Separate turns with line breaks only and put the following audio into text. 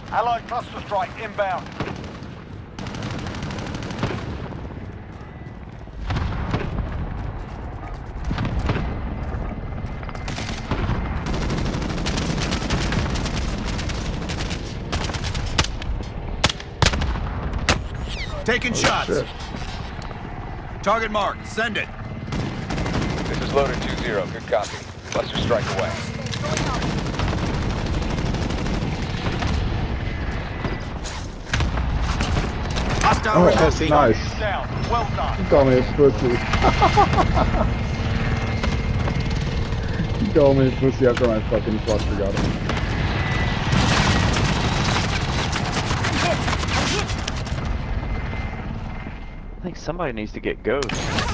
Allied cluster strike inbound.
Taking shots.
Shit.
Target marked. Send it.
This is loader 2-0. Good copy. Cluster strike away.
Hostile
Oh,
requesting.
nice.
Down. Well done.
You call me a pussy. You call me a pussy after my fucking cluster got him.
I think somebody needs to get Ghost.